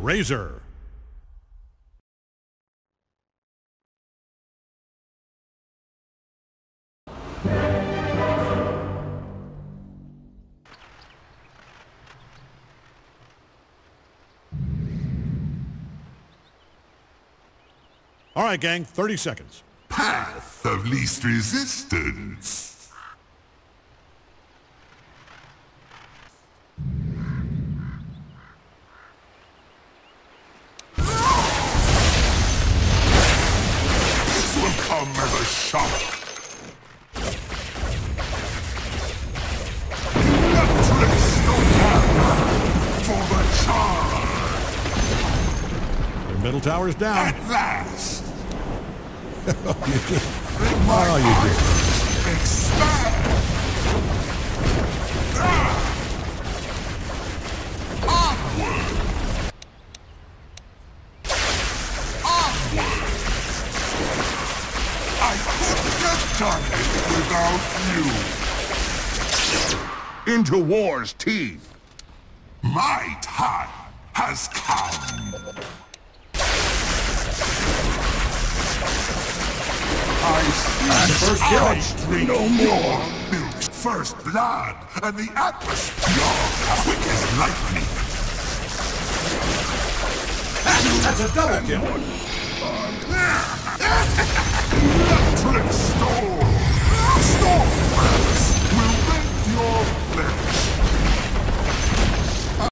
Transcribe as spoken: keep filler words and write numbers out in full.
Razor. All right, gang, thirty seconds. Path of least resistance. This will come as a shock. Electric Snowman for the charge. Their middle tower's down. At last. you just, Bring my oh, you just. expand. Ah. Onward. Onward. I couldn't have done it without you. Into war's teeth. My time has come. I see First kill. I drink no more milk. First blood, and the atmosphere quick as lightning. That's a double kill. Electric storm.